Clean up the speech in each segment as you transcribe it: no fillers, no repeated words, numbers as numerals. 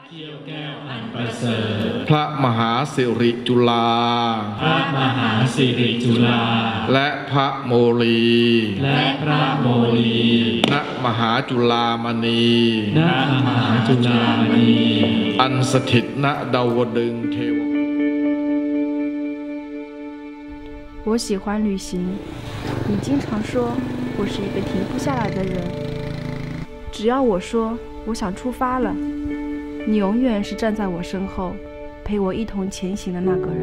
เขี้ยวแก้วอันประเสริฐพระมหาสิริจุฬาพระมหาสิริจุฬาและพระโมลีและพระโมลีณมหาจุฬามณีณมหาจุฬามณีอันสถิตณดาวดึงส์เทว我喜欢旅行，你经常说我是一个停不下来的人。只要我说我想出发了，你永远是站在我身后，陪我一同前行的那个人。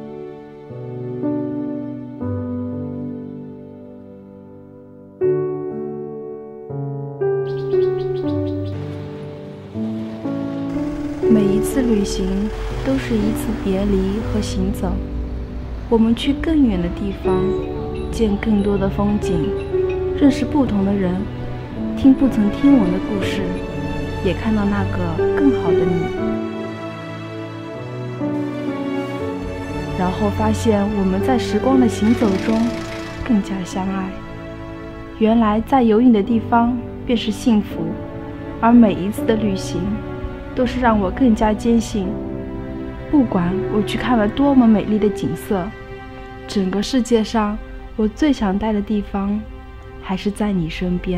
每一次旅行都是一次别离和行走。我们去更远的地方，见更多的风景，认识不同的人，听不曾听闻的故事，也看到那个更好的你。然后发现我们在时光的行走中更加相爱。原来在有你的地方便是幸福，而每一次的旅行都是让我更加坚信，不管我去看了多么美丽的景色，整个世界上我最想待的地方还是在你身边。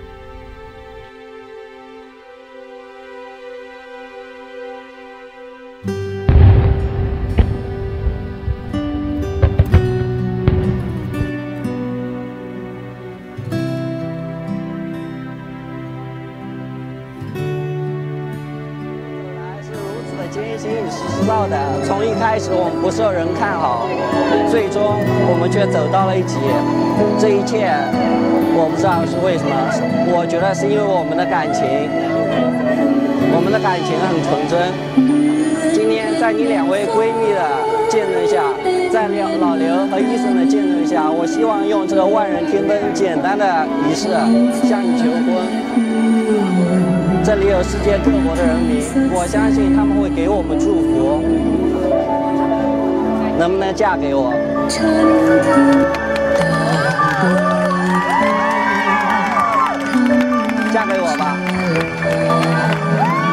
艰辛是知道的，从一开始我们不受人看好，最终我们却走到了一起。这一切我不知道是为什么，我觉得是因为我们的感情，我们的感情很纯真。今天在你两位闺蜜的见证下，在老刘和医生的见证下，我希望用这个万人天灯简单的仪式向你求婚。这里有世界各国的人民，我相信他们会给我们祝福。能不能嫁给我？嫁给我吧。